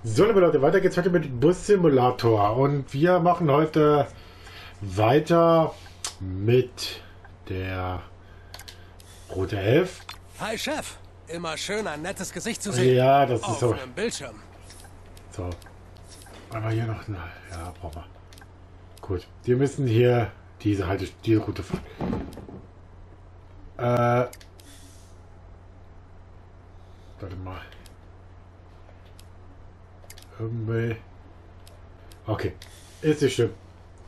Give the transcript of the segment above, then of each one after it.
So, liebe Leute, weiter geht's heute mit Bus Simulator und wir machen heute weiter mit der Rote Elf. Hi Chef, immer schön ein nettes Gesicht zu sehen. Ja, das ist auf so. einem Bildschirm. So, einmal hier noch, na, ja, brauchen wir. Gut, wir müssen hier diese Route fahren. Warte mal. Irgendwie. Okay. Ist nicht schlimm.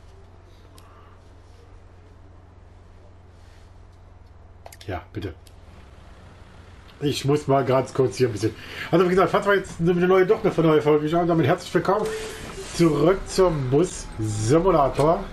Ja, bitte. Ich muss mal ganz kurz hier ein bisschen. Also wie gesagt, falls wir jetzt eine neue Folge schauen, damit herzlich willkommen zurück zum Bus Simulator.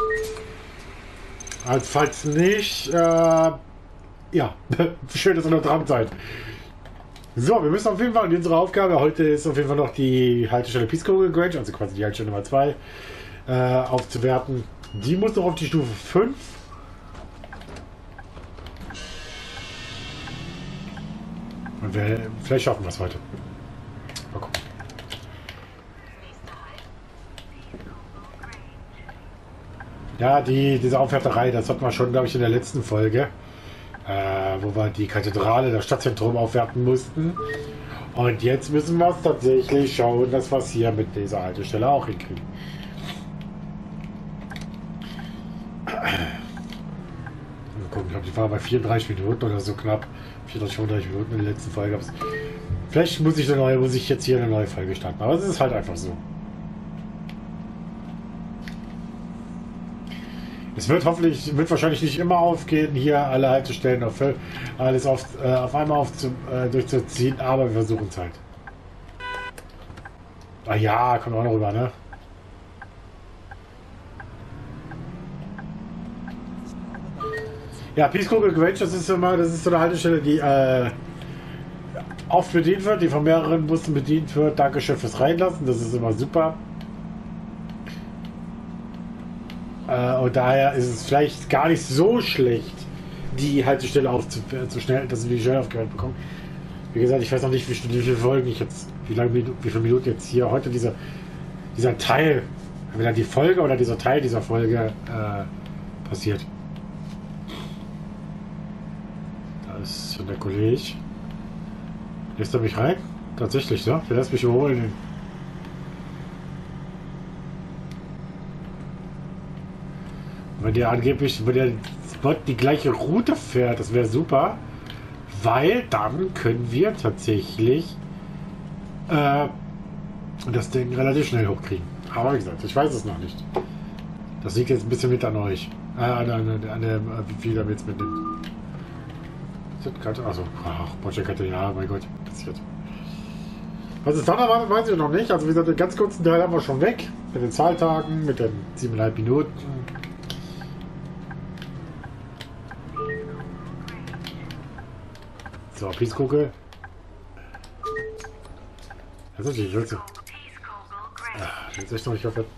Also falls nicht, ja, schön, dass ihr noch dran seid. So, wir müssen auf jeden Fall, unsere Aufgabe heute ist auf jeden Fall noch die Haltestelle Peace Grange, also quasi die Haltestelle Nummer 2, aufzuwerten. Die muss noch auf die Stufe 5. Und vielleicht schaffen wir es heute. Mal gucken. Ja, diese Aufwärterei, das hatten wir schon, glaube ich, in der letzten Folge. Wo wir die Kathedrale, das Stadtzentrum aufwerten mussten. Und jetzt müssen wir es tatsächlich schauen, dass wir es hier mit dieser Haltestelle auch hinkriegen. Mal gucken, ich glaube, die war bei 34 Minuten oder so knapp. 34, 35 Minuten in der letzten Folge. Vielleicht muss ich jetzt hier eine neue Folge starten. Aber es ist halt einfach so. Es wird wahrscheinlich nicht immer aufgehen, hier alle Haltestellen alles auf einmal durchzuziehen, aber wir versuchen es halt. Ah ja, kommt auch noch rüber, ne? Ja, Peace Grange, das ist so eine Haltestelle, die oft bedient wird, die von mehreren Bussen bedient wird. Dankeschön fürs Reinlassen, das ist immer super. Und daher ist es vielleicht gar nicht so schlecht, die Haltestelle zu schnell, dass wir die schnell aufgehört bekommen. Wie gesagt, ich weiß noch nicht, wie viele Folgen wie viele Minuten jetzt hier heute dieser Teil, entweder die Folge oder dieser Teil dieser Folge passiert. Da ist schon der Kollege. Lässt er mich rein? Tatsächlich, so? Der lässt mich überholen. Wenn der Spot die gleiche Route fährt, das wäre super, weil dann können wir tatsächlich das Ding relativ schnell hochkriegen. Aber wie gesagt, ich weiß es noch nicht. Das liegt jetzt ein bisschen mit an euch. An dem, wie viel damit mitnimmt. Also, Project ja, mein Gott, passiert. Was es dann erwartet, weiß ich noch nicht. Also wie gesagt, den ganz kurzen Teil haben wir schon weg. Mit den Zahltagen, mit den 7,5 Minuten. So, Peace-Kugel. Das ist nicht wirklich. Jetzt echt noch nicht auf.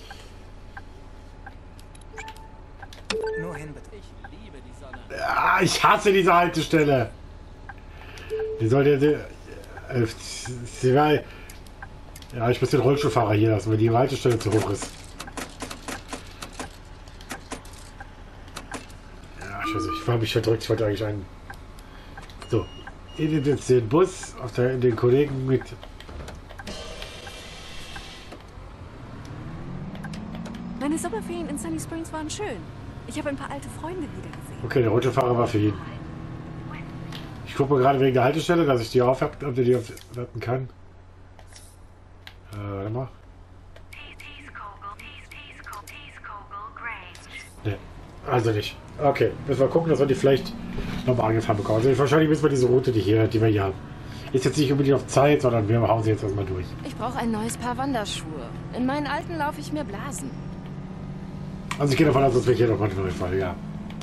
Nur hin bitte. Ich liebe die Sonne. Ja, ich hasse diese Haltestelle. Die sollte. Ja, ich muss den Rollstuhlfahrer hier lassen, weil die Haltestelle zu hoch ist. Ja, scheiße, ich war mich verdrückt, ich wollte eigentlich einen. So, jetzt den Bus, den Kollegen mit. Meine Sommerferien in Sunny Springs waren schön. Ich habe ein paar alte Freunde wiedergesehen. Okay, der rote Fahrer war für ihn. Ich gucke mal gerade wegen der Haltestelle, dass ich die aufwerten kann. Warte mal. Ne, also nicht. Okay, müssen wir gucken, dass wir die vielleicht nochmal angefahren bekommen. Also wahrscheinlich müssen wir diese Route, die wir hier haben. Ist jetzt nicht unbedingt auf Zeit, sondern wir hauen sie jetzt erstmal durch. Ich brauche ein neues Paar Wanderschuhe. In meinen alten laufe ich mir Blasen. Also ich gehe davon aus, dass wir hier nochmal eine neue Folge, ja.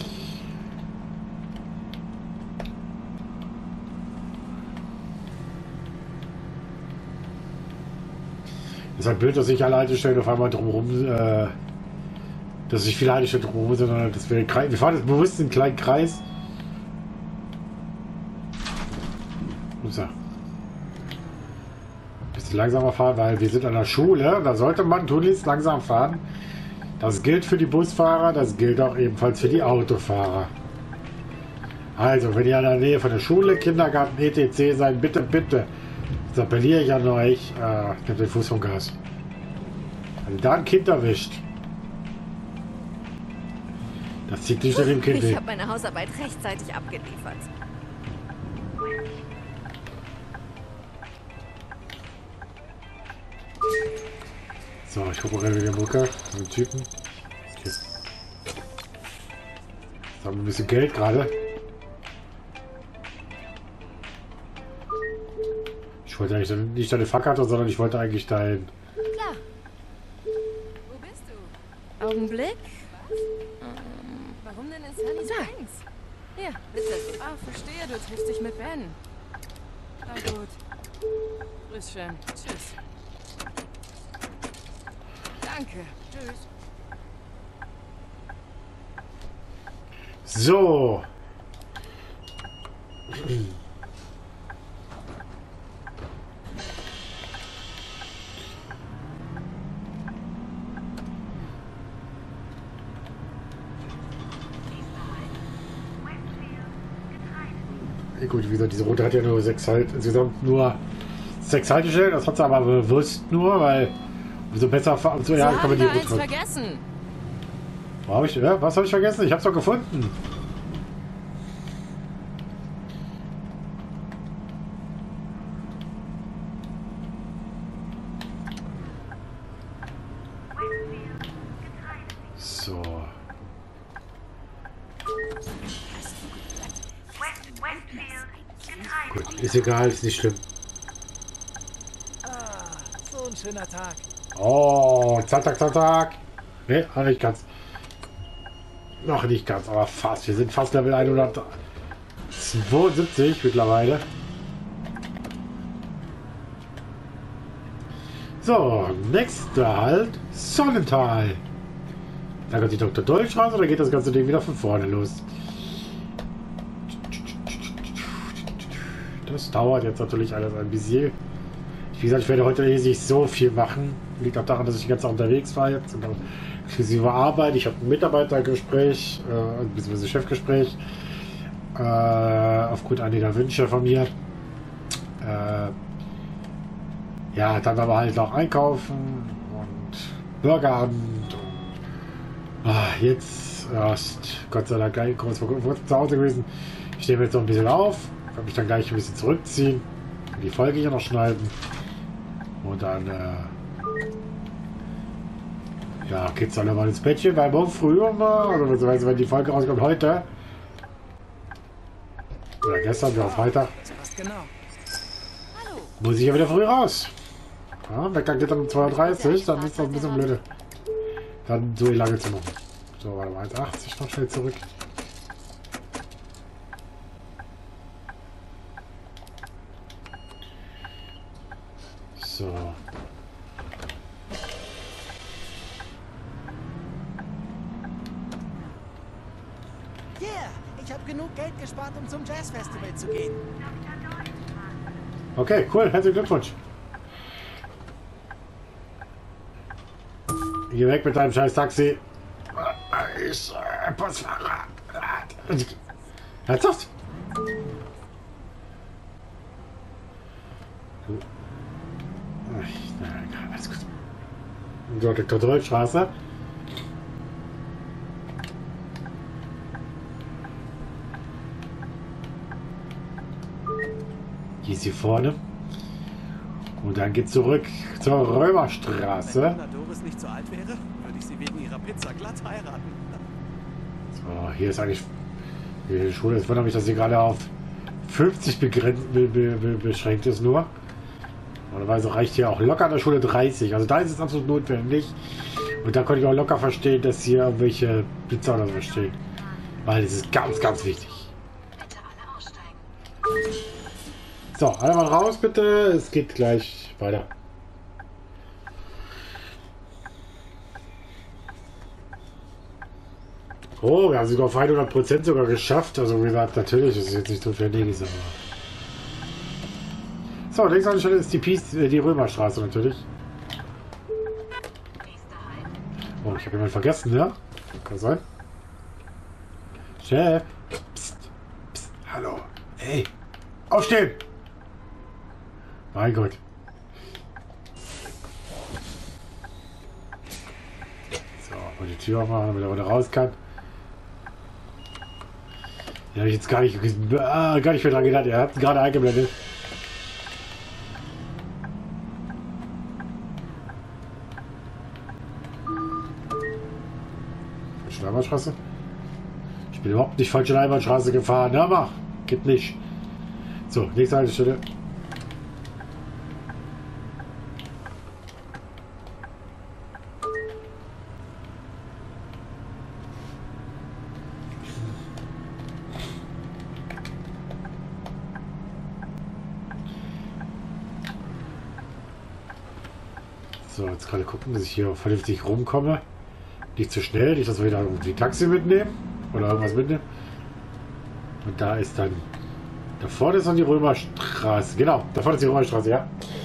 Ist halt blöd, dass sich alle Haltestellen auf einmal drumherum, dass sich viele Haltestellen drumherum sind, sondern dass wir fahren jetzt bewusst in einen kleinen Kreis. So. bisschen langsamer fahren, weil wir sind an der Schule. Da sollte man tunlichst langsam fahren. Das gilt für die Busfahrer, das gilt auch ebenfalls für die Autofahrer. Also, wenn ihr in der Nähe von der Schule, Kindergarten, etc. seid, bitte, bitte, das appelliere ich an euch, nehmt den Fuß vom Gas. Wenn ihr da ein Kind erwischt, das zieht nicht an dem Kind Ich weg. habe meine Hausarbeit rechtzeitig abgeliefert. So, ich gucke mal gerade wieder den Brücke. Den Typen. Okay. Jetzt haben wir ein bisschen Geld gerade. Ich wollte eigentlich nicht deine Fahrkarte, sondern ich wollte eigentlich dein... Klar. Wo bist du? Augenblick. Warum denn in Sunny Springs? Hier, bitte. Ah, verstehe, du triffst dich mit Ben. Na gut. Grüß schön. Tschüss. Danke. Tschüss. So. Gut, wie gesagt, diese Route hat ja nur 6 Halt, insgesamt nur 6 Haltestellen. Das hat sie aber bewusst nur, weil umso besser fahren. So, ja, kann man die eins Route. vergessen. Was habe ich vergessen? Ich habe es doch gefunden. So. Gut, ist egal, ist nicht schlimm. So ein schöner Tag. Oh, zack. Ne, noch nicht ganz. Noch nicht ganz, aber fast. Wir sind fast Level 172 mittlerweile. So, nächster Halt, Sonnental. Da kommt die Dr. Dolchstraße, da geht das ganze Ding wieder von vorne los. Das dauert jetzt natürlich alles ein bisschen. Wie gesagt, ich werde heute nicht so viel machen. Liegt auch daran, dass ich die ganze Zeit unterwegs war jetzt. Und inklusive Arbeit. Ich habe ein Mitarbeitergespräch, beziehungsweise Chefgespräch. Aufgrund einiger Wünsche von mir. Ja, dann aber halt auch einkaufen und Burgerabend. Und, jetzt ist Gott sei Dank gleich kurz vor zu Hause gewesen. Ich nehme jetzt noch ein bisschen auf. Kann mich dann gleich ein bisschen zurückziehen. Die Folge hier noch schneiden. Und dann ja, geht's dann mal ins Bettchen, weil morgen früh oder beziehungsweise wenn die Folge rauskommt heute. Oder gestern, ja, Freitag. Was genau? Hallo. Muss ich ja wieder früh raus. Ja, Wecker geht dann um 2:30 Uhr, dann ist das ein bisschen blöde. Dann so lange zu machen. So, warte mal, 1,80 noch schnell zurück. So. Yeah, ich habe genug Geld gespart, um zum Jazzfestival zu gehen. Okay, cool, herzlichen Glückwunsch. Geh weg mit deinem scheiß Taxi. Ich, Busfahrer. Ernsthaft? Alles gut. So, die Kontrollstraße. Hier ist sie vorne. Und dann geht's zurück zur Römerstraße. Wenn Doris nicht so alt wäre, würde ich sie wegen ihrer Pizza glatt heiraten. So, hier ist eigentlich die Schule. Es wundert mich, dass sie gerade auf 50 beschränkt ist nur. Normalerweise reicht hier auch locker an der Schule 30. Also da ist es absolut notwendig. Und da konnte ich auch locker verstehen, dass hier irgendwelche Blitzer oder so stehen. Weil es ist ganz, ganz wichtig. So, alle mal raus bitte. Es geht gleich weiter. Oh, wir haben sogar auf 100% sogar geschafft. Also wie gesagt, natürlich ist es jetzt nicht notwendig, aber So, links an der Stelle ist die Römerstraße natürlich. Oh, ich habe jemanden vergessen, ja? Kann sein. Chef. Psst. Psst. Hallo. Hey. Aufstehen. Mein Gott. So, mal die Tür aufmachen, damit er wieder raus kann. Ja, ich jetzt gar nicht mehr dran gedacht. Er hat gerade eingeblendet. Einbahnstraße? Ich bin überhaupt nicht falsch in der Einbahnstraße gefahren. Ja, mach. Geht nicht. So, nächste Haltestelle. So, jetzt gerade gucken, dass ich hier vernünftig rumkomme. Nicht zu schnell, nicht, dass wir wieder irgendwie Taxi mitnehmen oder irgendwas mitnehmen. Und da ist dann, da vorne ist dann die Römerstraße. Genau, da vorne ist die Römerstraße, ja.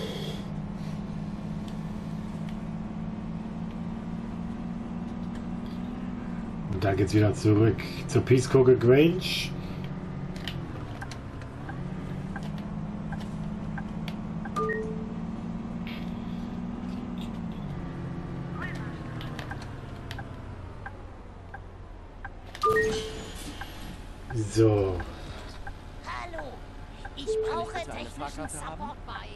Und dann geht es wieder zurück zur Peacecogle Grange. So. Hallo, ich brauche technischen Support bei.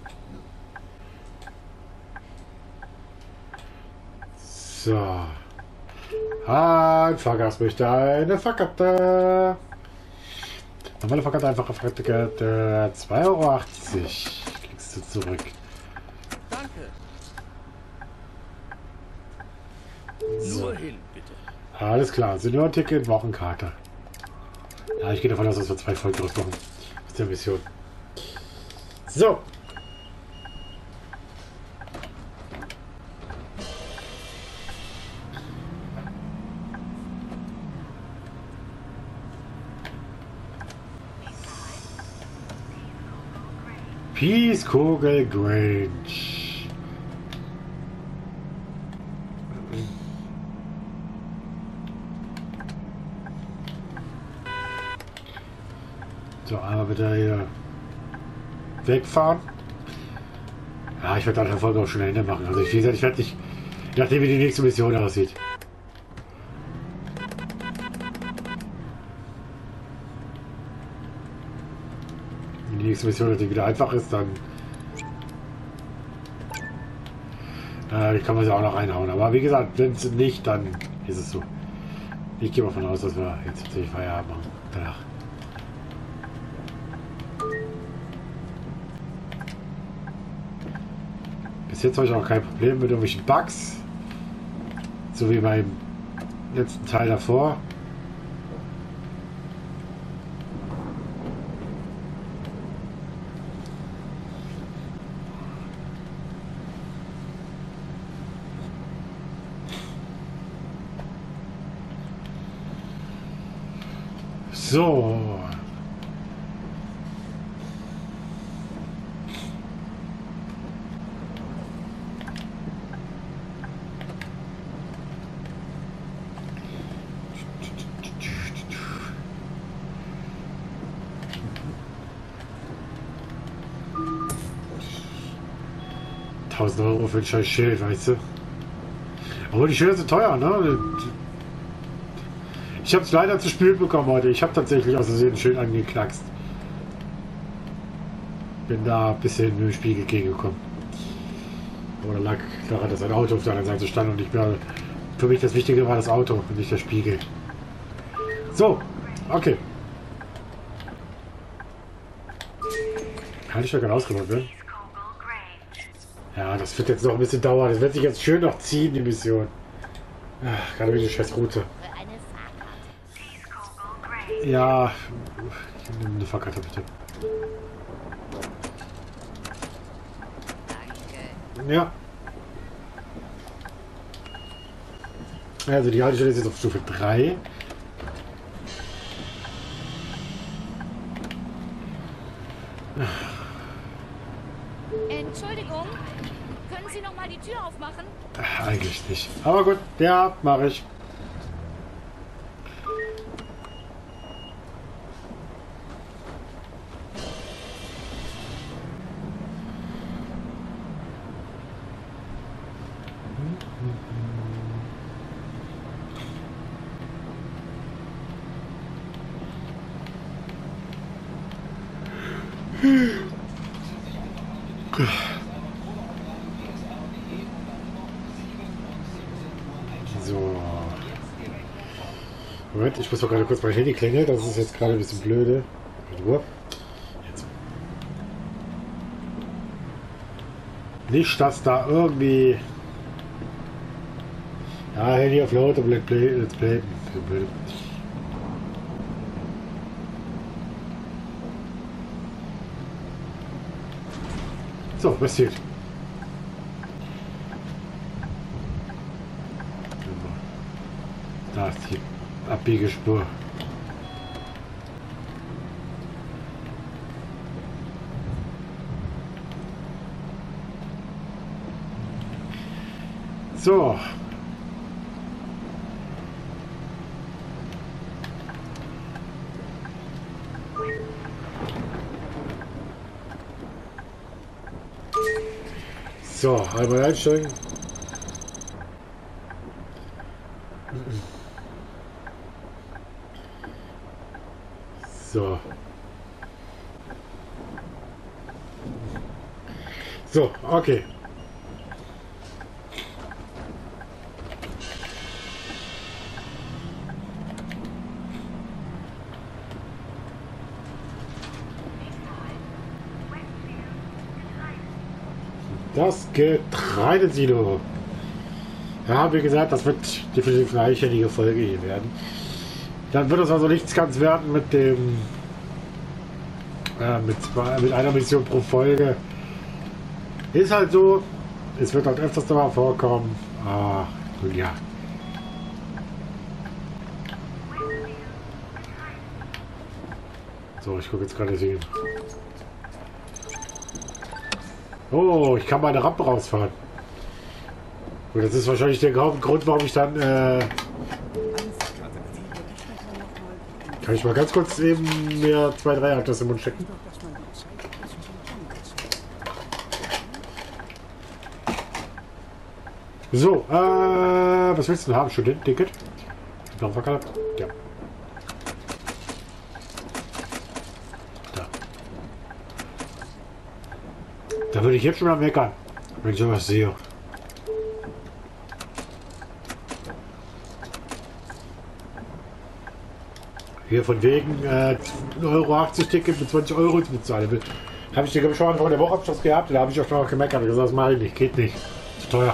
So. Ein Fahrgast möchte eine Fahrkarte. Normale Fahrkarte, einfache Fahrkarte, 2,80 Euro. Kriegst du zurück. Danke. So. Nur hin, bitte. Alles klar, Senior-Ticket, Wochenkarte. Ja, ich gehe davon aus, dass wir 2 Folgen draus machen. Aus der Mission. So. Peacecogle Grange. So, einmal bitte hier wegfahren. Ja, ich werde dann der Folge auch schon Ende machen. Also wie gesagt, ich werde nicht, nachdem wie die nächste Mission aussieht. Wenn die nächste Mission natürlich wieder einfach ist, dann kann man sie auch noch reinhauen. Aber wie gesagt, wenn es nicht, dann ist es so. Ich gehe mal davon aus, dass wir jetzt tatsächlich Feierabend machen. Danach. Bis jetzt habe ich auch kein Problem mit irgendwelchen Bugs. So wie beim letzten Teil davor. So. €1000 für ein scheiß Schild, weißt du? Aber die Schilder sind teuer, ne? Ich habe es leider zu spät bekommen heute. Ich habe tatsächlich aus Versehen ein Schild angeknackst. Bin da ein bisschen im Spiegel gegengekommen. Aber da lag daran, dass ein Auto auf der anderen Seite stand und ich mir, für mich das Wichtige war das Auto und nicht der Spiegel. So, okay. Kann ich ja gerade ausgemacht werden? Ja, das wird jetzt noch ein bisschen dauern. Das wird sich jetzt schön noch ziehen, die Mission. Ach, gerade wieder die scheiß Route. Ja, ich nehme eine Fahrkarte bitte. Ja. Also die Haltestelle ist jetzt auf Stufe 3. Entschuldigung. Können Sie noch mal die Tür aufmachen? Eigentlich nicht. Aber gut, ja, mache ich. So. Moment, ich muss doch gerade kurz mein Handy klingeln. Das ist jetzt gerade ein bisschen blöde. Ruhe. Jetzt. Nicht, dass da irgendwie... Ja, Handy auf laut und Let's Play. Blöd. So, was passiert? Da ist die Abbiegespur. So. So, einmal einsteigen. So. So, okay. Das Getreidesilo. Ja, wie gesagt, das wird definitiv eine einstellige Folge hier werden. Dann wird es also nichts ganz werden mit dem mit einer Mission pro Folge. Ist halt so. Es wird halt öfters mal vorkommen. Ah, ja. So, ich gucke jetzt gerade sehen. Oh, ich kann meine Rampe rausfahren. Und das ist wahrscheinlich der Hauptgrund, warum ich dann... Kann ich mal ganz kurz eben mir 2, 3 Aktas im Mund stecken? So, was willst du denn haben? Studententicket? Blaufackerl? Ja. Da. Da würde ich jetzt schon mal meckern, wenn ich sowas sehe. Hier von wegen 1,80 Euro Ticket mit 20 Euro zu bezahlen. Habe ich dir schon Anfang der Woche Abschluss gehabt, da habe ich auch schon gemeckert und gesagt, das mache ich nicht, geht nicht. Zu teuer.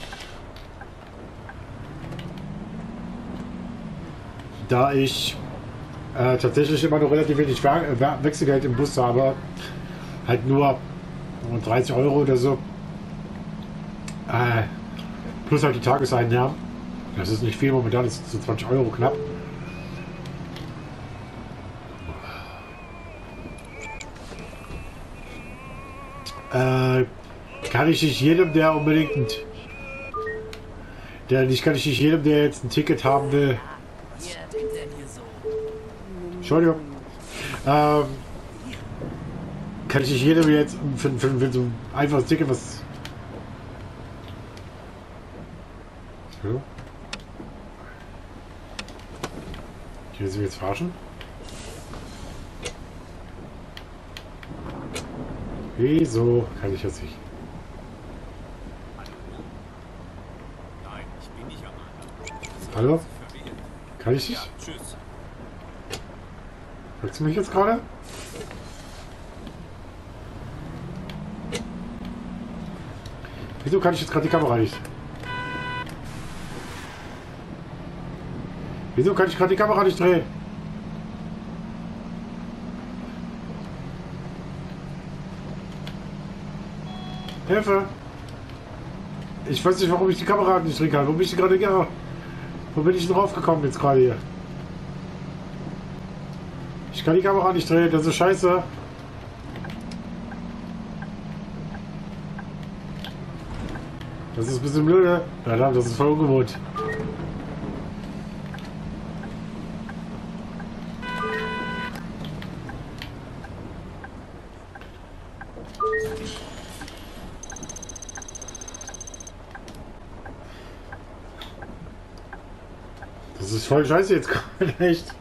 Da ich tatsächlich immer noch relativ wenig Wechselgeld im Bus habe, halt nur 30 Euro oder so, plus halt die Tageseinnahmen. Das ist nicht viel, momentan ist es so 20 Euro knapp. Kann ich nicht jedem, der unbedingt kann ich nicht jedem, der jetzt ein Ticket haben will. Entschuldigung. Kann ich nicht jedem jetzt für so ein einfaches Ticket was. So. Hier sind wir jetzt verarschen. Wieso kann ich das nicht? Nein, ich bin nicht am Anfang. Hallo? Kann ich nicht? Tschüss. Hörst du mich jetzt gerade? Wieso kann ich jetzt gerade die Kamera nicht? Wieso kann ich gerade die Kamera nicht drehen? Hilfe! Ich weiß nicht, warum ich die Kamera nicht drehen kann. Wo bin ich gerade? Ja. Wo bin ich denn raufgekommen jetzt gerade hier? Ich kann die Kamera nicht drehen, das ist scheiße. Das ist ein bisschen blöde. Verdammt, das ist voll ungewohnt. Das ist voll scheiße jetzt gerade, echt.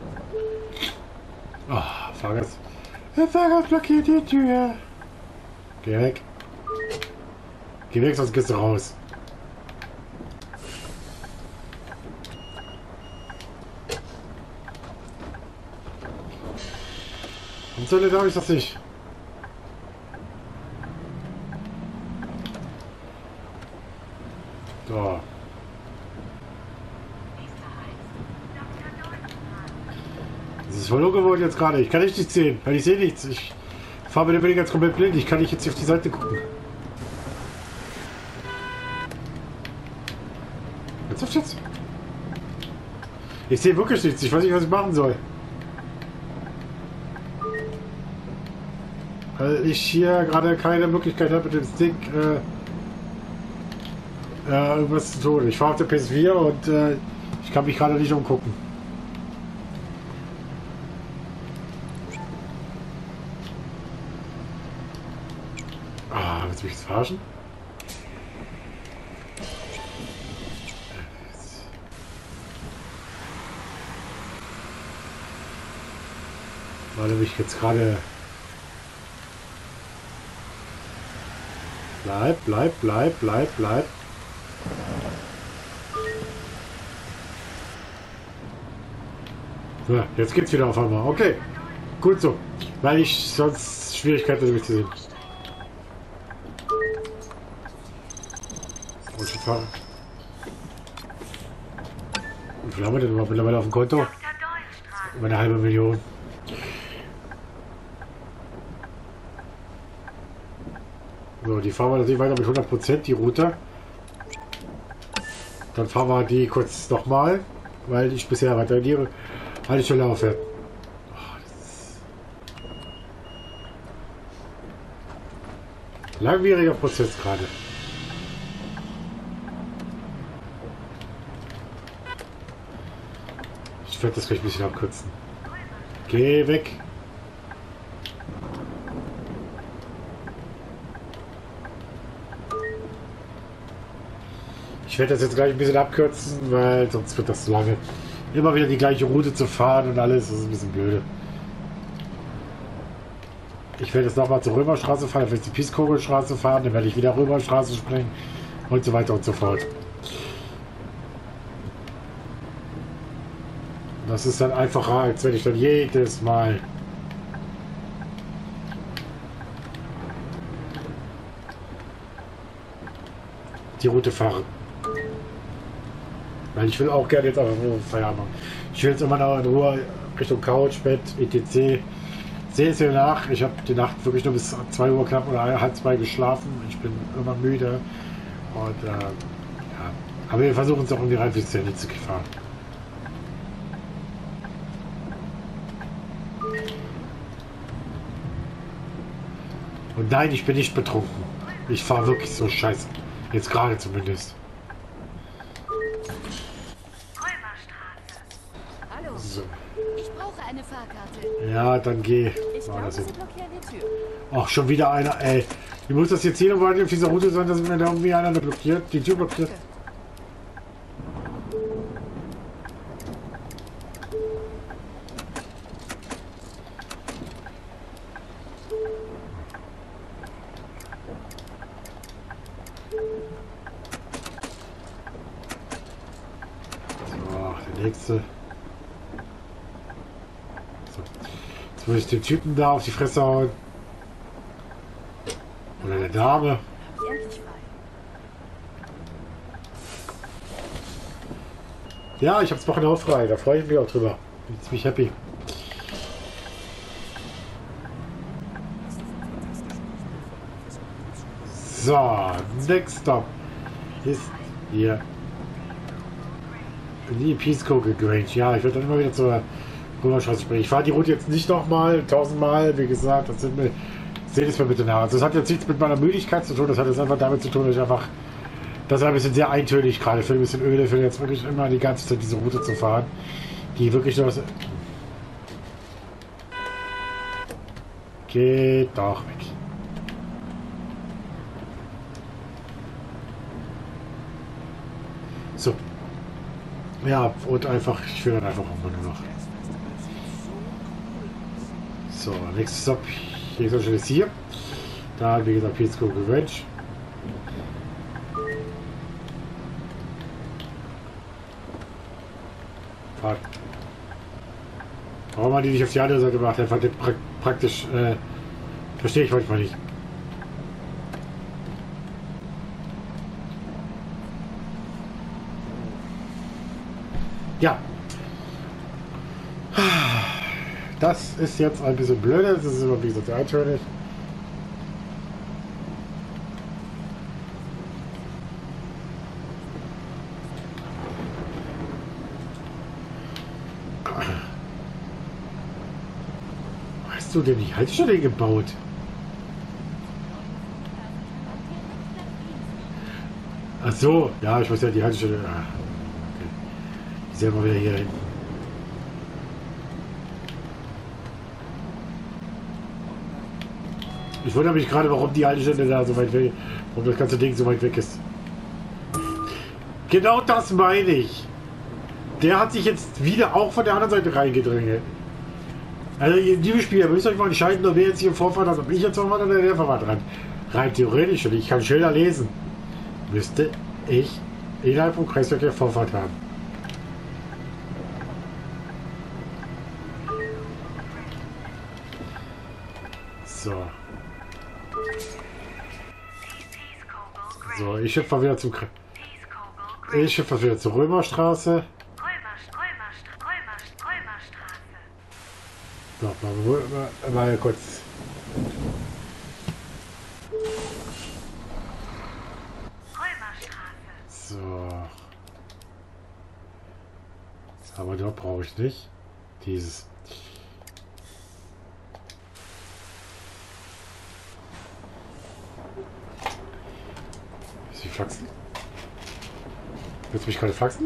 Oh, Fahrgast. Der Fahrgast blockiert die Tür. Geh weg. Geh weg, sonst gehst du raus. Und so darf ich das nicht. So. Das ist voll ungewohnt jetzt gerade. Ich kann nicht nichts sehen, weil ich sehe nichts. Ich fahre mit dem Ding ganz komplett blind. Ich kann nicht jetzt auf die Seite gucken. Jetzt. Ich sehe wirklich nichts. Ich weiß nicht, was ich machen soll. Weil ich hier gerade keine Möglichkeit habe, mit dem Stick irgendwas zu tun. Ich fahre auf der PS4 und ich kann mich gerade nicht umgucken. Ah, willst du mich jetzt verarschen? Weil ich jetzt gerade... Bleib. So, jetzt geht's wieder auf einmal. Okay, gut so. Weil ich sonst Schwierigkeiten damit zu sehen. Und ich fahre. Wie viel haben wir denn überhaupt mittlerweile auf dem Konto? Über 1,5 Million. So, die fahren wir natürlich weiter mit 100% die Route. Dann fahren wir die kurz nochmal, weil ich bisher weiter die Haltestelle aufhört. Langwieriger Prozess gerade. Ich werde das gleich ein bisschen abkürzen. Geh weg. Ich werde das jetzt gleich ein bisschen abkürzen, weil sonst wird das zu lange. Immer wieder die gleiche Route zu fahren und alles, das ist ein bisschen blöde. Ich werde jetzt nochmal zur Römerstraße fahren, dann werde ich die Piskogelstraße fahren, dann werde ich wieder Römerstraße springen und so weiter und so fort. Das ist dann einfacher, als wenn ich dann jedes Mal die Route fahre. Weil ich will auch gerne jetzt einfach nur Feierabend machen. Ich will jetzt immer noch in Ruhe Richtung Couch, Bett, etc. Sehe es mir nach. Ich habe die Nacht wirklich nur bis 2 Uhr knapp oder 1:30 geschlafen. Ich bin immer müde. Und ja. Aber wir versuchen es auch um die Rheinweg-Szene zu fahren. Und nein, ich bin nicht betrunken. Ich fahre wirklich so scheiße. Jetzt gerade zumindest. Hallo. So. Ich brauche eine Fahrkarte. Ja, dann geh. Ich glaube, sie blockieren die Tür. Ach, schon wieder einer, ey. Wie muss das jetzt hier noch auf dieser Route sein, dass mir da irgendwie einer blockiert? Die Tür blockiert. So, der nächste. So. Jetzt muss ich den Typen da auf die Fresse hauen. Oder der Dame. Hab ich endlich frei. Ja, ich hab's Wochenende auch frei. Da freue ich mich auch drüber. Bin ziemlich happy. So, next stop ist hier die Peacecoke Grange. Ja, ich werde dann immer wieder zur Römerstraße springen. Ich fahre die Route jetzt nicht nochmal 1000-mal, wie gesagt. Das sind mir, seht es mir bitte nach. Also das hat jetzt nichts mit meiner Müdigkeit zu tun. Das hat jetzt einfach damit zu tun, dass ich einfach Das ist ein bisschen sehr eintönig gerade für ein bisschen öde, für jetzt wirklich immer die ganze Zeit diese Route zu fahren. Die wirklich nur was... Geht doch weg. So. Ja, und einfach, ich will dann einfach auch mal nur noch. So, nächstes Stop. Nächster Stelle ist hier. Da, wie gesagt, Pizco Revenge. Fahrt. Warum man die nicht auf die andere Seite macht, einfach praktisch, verstehe ich manchmal nicht. Ja. Das ist jetzt ein bisschen blöd, das ist immer wie gesagt eintönig. Hast du denn die Haltestelle gebaut? Ach so, ja, ich muss ja die Haltestelle. Ah, okay. Ich sehe mal wieder hier hinten. Ich wundere mich gerade, warum die Haltestelle da so weit weg, warum das ganze Ding so weit weg ist. Genau das meine ich. Der hat sich jetzt wieder auch von der anderen Seite reingedrängelt. Also, liebe Spieler, müsst ihr euch mal entscheiden, wer jetzt hier im Vorfahrt hat, ob ich jetzt Vorfahrt oder der Vorfahrt dran. Rein theoretisch, und ich kann Schilder lesen, müsste ich innerhalb vom Kreisverkehr Vorfahrt haben. So. So, ich schiffe mal wieder zum Ich schiffe wieder zur Römerstraße. So, mal kurz. So. Aber dort brauche ich nicht. Dieses. Ist die Flachsen? Willst du mich gerade flachsen?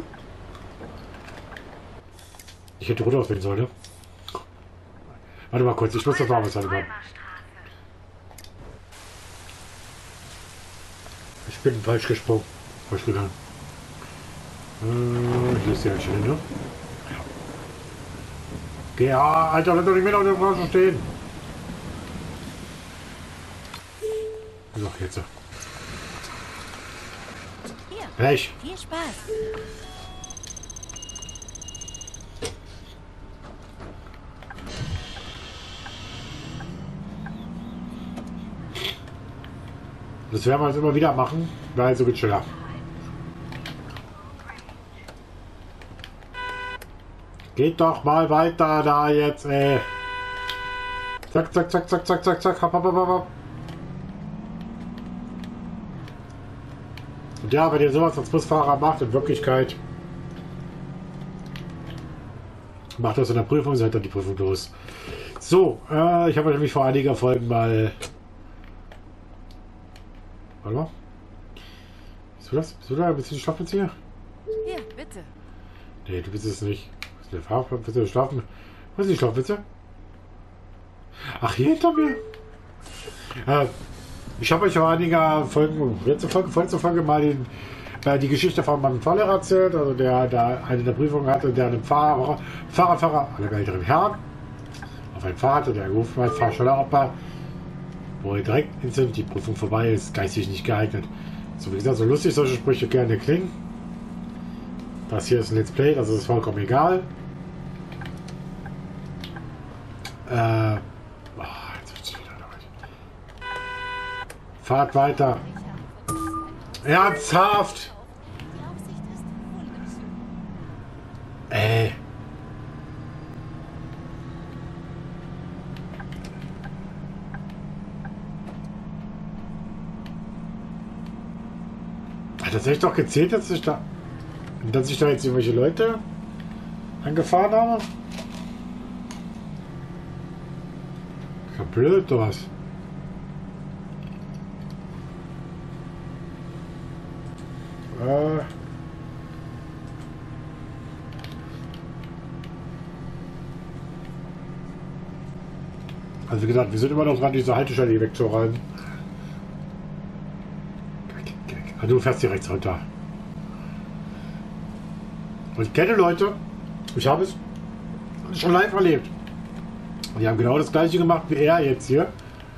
Ich hätte runter auswählen sollen, ne? Warte mal kurz, ich muss das warmes Wasser machen. Ich bin falsch gesprungen. Falsch gegangen. Hier ist die Einstellung, ne? Ja. Ja, Alter, lass doch nicht mehr auf der Straße stehen. So, jetzt so. Welch? Viel Spaß. Das werden wir jetzt immer wieder machen, weil so geht schneller. Geht doch mal weiter da jetzt, ey. Zack, zack, zack, zack, zack, zack, zack, hopp, hopp, hopp, hopp. Und ja, wenn ihr sowas als Busfahrer macht, in Wirklichkeit macht das in der Prüfung, seid dann die Prüfung los. So, ich habe nämlich vor einiger Folgen mal... Warte mal. Bist du das? Bist du da? Bist du die Schlafplätze? Hier, bitte. Nee, du bist es nicht. Was ist der Fahrplan? Bist du schlafen? Was ist die Schlafplätze? Ach, hier hinter mir? Ich habe euch vor einiger Folgen, vorletzte Folge mal die Geschichte von meinem Fahrlehrer erzählt, also der da eine der Prüfungen hatte, der einen Fahrer, einer älteren Herrn, auf ein Fahrrad, der gerufen hat, fahr schneller, Opa, wo er direkt instant die Prüfung vorbei ist, geistig nicht geeignet. So, wie gesagt, so lustig solche Sprüche gerne klingen. Das hier ist ein Let's Play, das ist vollkommen egal. Jetzt wird's wieder damit. Fahrt weiter. Ernsthaft! Hat das echt doch gezählt, dass ich da jetzt irgendwelche Leute angefahren habe? Ja, blöd, du was. Also wie gesagt, wir sind immer noch dran, diese Haltestelle hier wegzuräumen. Also du fährst hier rechts runter. Und ich kenne Leute, ich habe es schon live erlebt. Und die haben genau das gleiche gemacht wie er jetzt hier.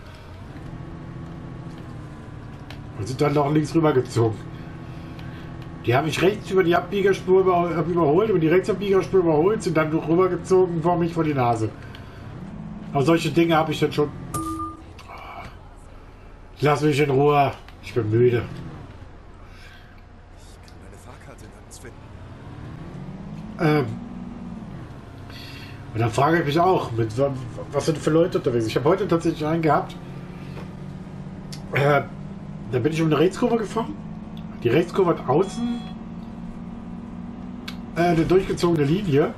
Und sind dann noch links rüber gezogen. Die haben mich rechts über die Abbiegerspur überholt, über die Rechtsabbiegerspur überholt, sind dann rübergezogen vor mich vor die Nase. Aber solche Dinge habe ich dann schon. Lass mich in Ruhe. Ich bin müde. Ich kann meine Fahrkarte nirgends finden. Und dann frage ich mich auch, was sind für Leute unterwegs? Ich habe heute tatsächlich einen gehabt. Da bin ich um eine Rechtskurve gefahren. Die Rechtskurve hat außen eine durchgezogene Linie.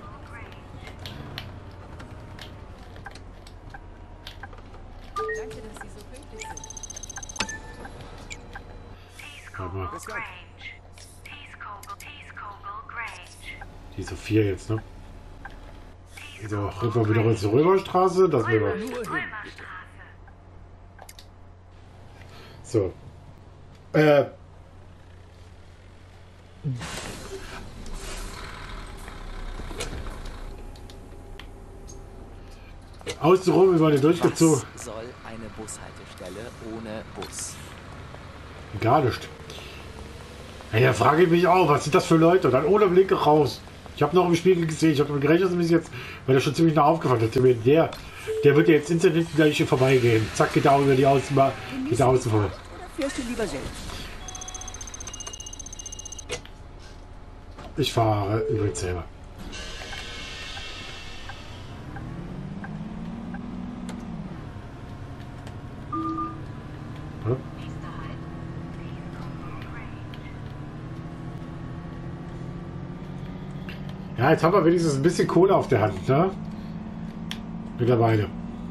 Danke, dass Sie so pünktlich sind. Warte mal. Bis gleich. Die ist so 4 jetzt, ne? So, rüber wieder zur Römerstraße. Das will wir. So. Außenrum über den durchgezogen. Was soll eine Bushaltestelle ohne Bus? Gar nicht. Ja, da frage ich mich auch, was sind das für Leute? Und dann ohne Blinker raus. Ich habe noch im Spiegel gesehen, ich habe damit gerechnet, dass mich jetzt, weil er schon ziemlich nah aufgefallen hat. Der wird jetzt instant gleich hier vorbeigehen. Zack, geht da über die Außenbahn, geht da außen vorbei. Fährst du lieber selbst? Ich fahre übrigens selber. Hm? Ja, jetzt haben wir wenigstens ein bisschen Kohle auf der Hand, ne? Mittlerweile.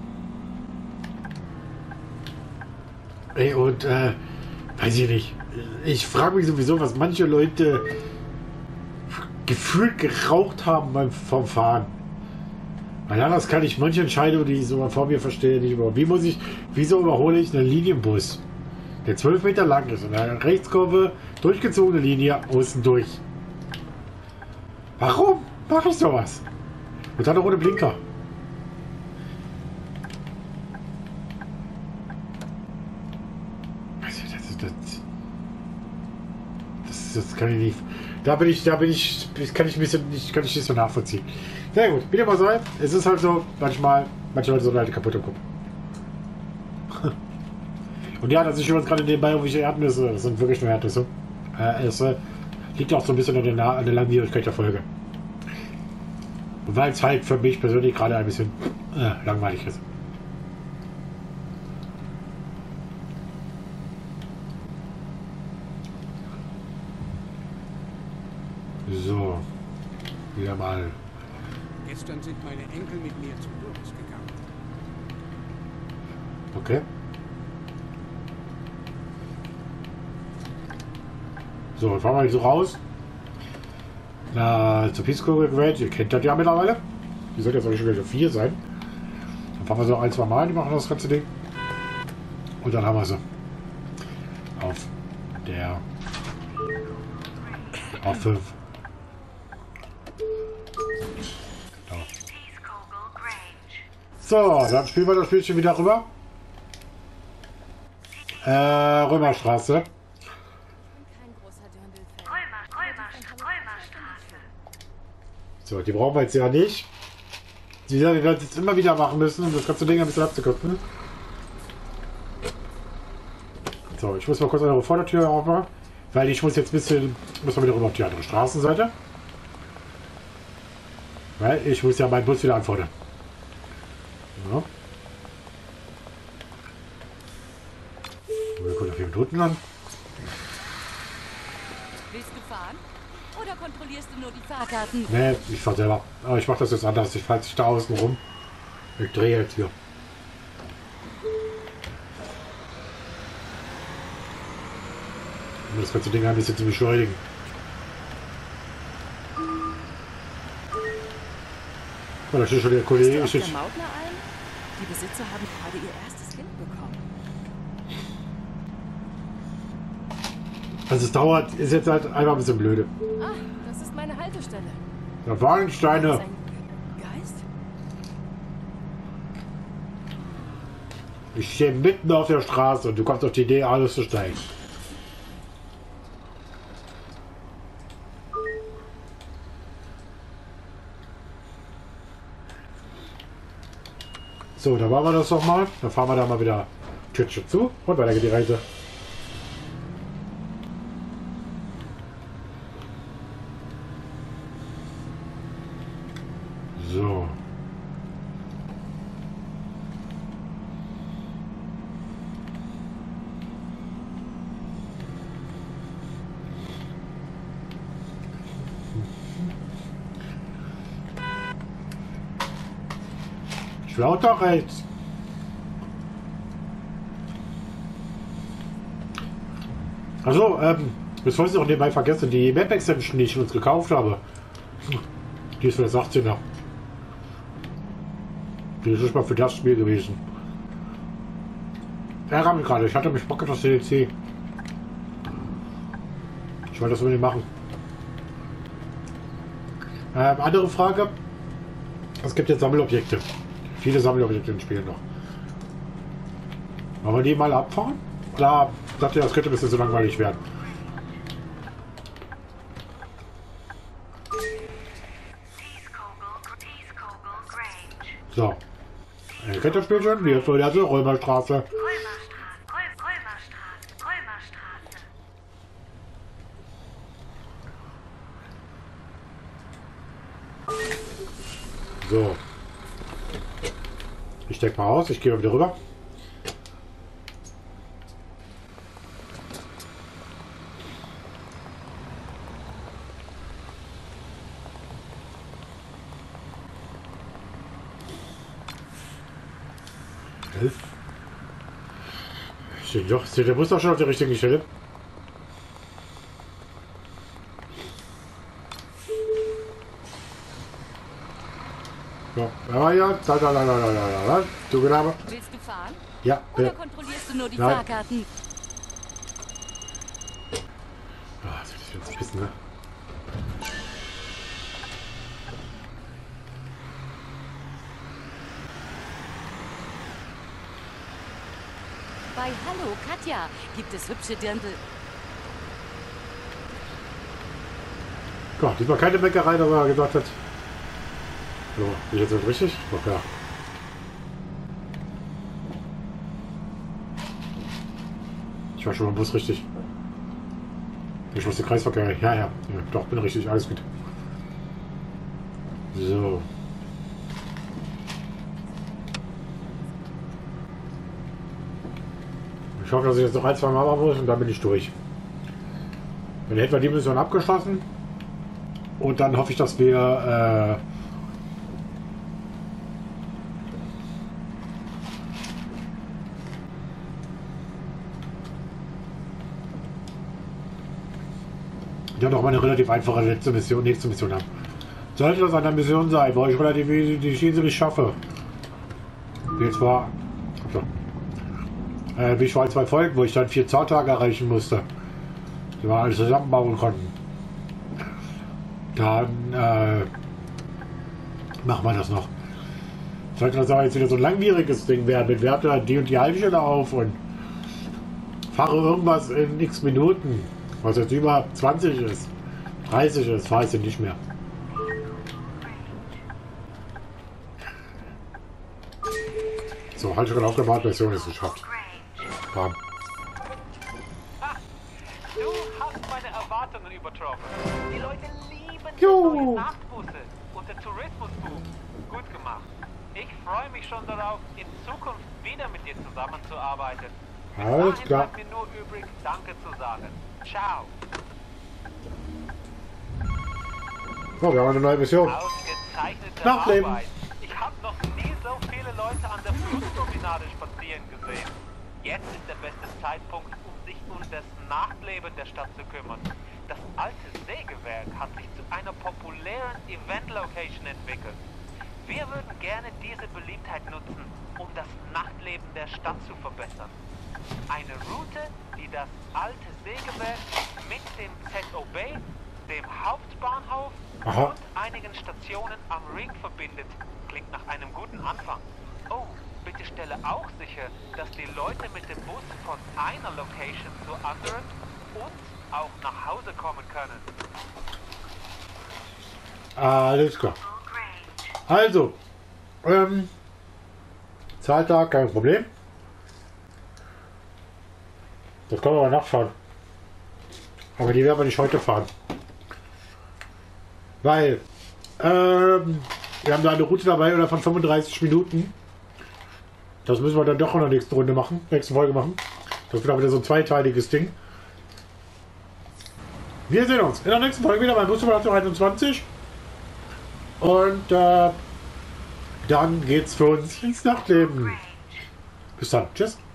Ey, und, weiß ich nicht. Ich frage mich sowieso, was manche Leute gefühlt geraucht haben vom Fahren. Weil anders kann ich manche Entscheidungen, die ich so vor mir verstehe, nicht über. Wieso überhole ich einen Linienbus, der 12 Meter lang ist und eine Rechtskurve, durchgezogene Linie, außen durch? Warum mache ich sowas? Und dann noch ohne Blinker. Das kann ich nicht. Kann ich nicht so nachvollziehen. Sehr gut, wieder mal sein. Es ist halt so, manche Leute sind halt kaputt im Kopf. Und ja, das ist übrigens gerade nebenbei irgendwelche Erdnüsse. Das sind wirklich nur Erdnüsse. Es liegt auch so ein bisschen an der Langwierigkeit der Folge. Weil es halt für mich persönlich gerade ein bisschen langweilig ist. So, wieder mal. Gestern sind meine Enkel mit mir zum Doris gegangen. Okay. So, dann fahren wir jetzt so raus. Na, zur Peace Corps Range. Ihr kennt das ja mittlerweile. Die sollte jetzt auch schon wieder 4 sein. Dann fahren wir so 1, 2 Mal, die machen das ganze Ding. Und dann haben wir sie. Auf 5. So, dann spielen wir das Spielchen wieder rüber. Römerstraße. Kein großer Dirndl-Fan. So, die brauchen wir jetzt ja nicht. Wir werden es jetzt immer wieder machen müssen, um das ganze Ding ein bisschen abzukürzen. So, ich muss mal kurz an der Vordertür aufmachen, weil ich muss jetzt ein bisschen, muss mal wieder rüber auf die andere Straßenseite. Weil ich muss ja meinen Bus wieder anfordern. Ja. Wir kommen auf 4 Minuten an. Willst du fahren? Oder kontrollierst du nur die Fahrkarten? Nee, ich fahr selber. Aber ich mache das jetzt anders. Ich fahre da außen rum. Ich drehe jetzt hier. Um das ganze Ding ein bisschen zu beschleunigen. da steht schon der Kollege. Bist du auf der Mautneralm? Die Besitzer haben gerade ihr erstes Kind bekommen. Also es dauert, ist jetzt halt einfach ein bisschen blöde. Ah, das ist meine Haltestelle. Da waren Steine. Ist ein Geist? Ich stehe mitten auf der Straße und du kommst auf die Idee, alles zu steigen. So, da machen wir das doch mal. Dann fahren wir da mal wieder Türchen zu und weiter geht die Reise. So. Schaut doch rechts. Also, bevor ich es noch nebenbei vergesse, die Map Extension, die ich uns gekauft habe, die ist für das 18er. Die ist nicht mal für das Spiel gewesen. Ärger mich gerade, ich hatte mich Bock auf das DLC. Ich wollte das unbedingt machen. Andere Frage. Es gibt jetzt Sammelobjekte. Viele Sammelobjekte im Spiel noch. Wollen wir die mal abfahren? Da dachte ich, das könnte ein bisschen so langweilig werden. So. Ihr kennt das Spiel schon? Hier ist so die Römerstraße. So. Ich steck mal aus, ich gehe mal wieder rüber. Der muss doch schon auf der richtigen Stelle. So, ja, du Gelaber. Willst du fahren? Ja, Oder kontrollierst du nur die Nein. Fahrkarten? Ah, das ist jetzt ein bisschen, ne? Bei Hallo Katja gibt es hübsche Dirndl. Ja, diesmal keine Bäckerei, dass er gesagt hat. So, bin ich jetzt nicht richtig? Doch, ja. Ich war schon mal im Bus richtig. Ich muss den Kreisverkehr. Ja, doch, bin richtig, alles gut. So. Ich hoffe, dass ich jetzt noch ein, zwei Mal machen muss und dann bin ich durch. Dann hätten wir die Mission abgeschlossen. Und dann hoffe ich, dass wir ja noch mal eine relativ einfache nächste Mission haben. Sollte das eine Mission sein, wo ich relativ die Schiene nicht schaffe. Wie jetzt war. So. Wie ich vor 2 Folgen, wo ich dann 4 Zahltage erreichen musste. Die wir alles zusammenbauen konnten. Dann machen wir das noch. Sollte das aber jetzt wieder so ein langwieriges Ding werden, mit Werte die und die Haltestelle auf und fahre irgendwas in x Minuten, was jetzt über 20 ist, 30 ist, fahre ich nicht mehr. So, Haltestelle aufgebaut, Version ist geschafft. Bam. Du hast meine Erwartungen übertroffen. Die Leute lieben die Jo. neuen Nachtbusse und der Tourismusboom. Gut gemacht. Ich freue mich schon darauf, in Zukunft wieder mit dir zusammenzuarbeiten. Bis Alles dahin klar. bleibt mir nur übrig, Danke zu sagen. Ciao. So, wir haben eine neue Mission. Ausgezeichnete Nachleben. Arbeit. Ich habe noch nie so viele Leute an der Flusspromenade spazieren gesehen. Jetzt ist der beste Zeitpunkt, um sich um das Nachtleben der Stadt zu kümmern. Das alte Sägewerk hat sich zu einer populären Event-Location entwickelt. Wir gerne diese Beliebtheit nutzen, um das Nachtleben der Stadt zu verbessern. Eine Route, die das alte Sägewerk mit dem ZOB, dem Hauptbahnhof und einigen Stationen am Ring verbindet, klingt nach einem guten Anfang. Oh, bitte stelle auch sicher, dass die Leute mit dem Bus von einer Location zur anderen und auch nach Hause kommen können. Alles klar. Also, Zahltag, kein Problem. Das können wir aber nachfahren. Aber die werden wir nicht heute fahren. Weil, wir haben da eine Route dabei oder von 35 Minuten. Das müssen wir dann doch in der nächsten Runde machen, nächsten Folge machen. Das wird auch wieder so ein zweiteiliges Ding. Wir sehen uns in der nächsten Folge wieder bei Bussimulator 21. Und dann geht's für uns ins Nachtleben. Bis dann. Tschüss.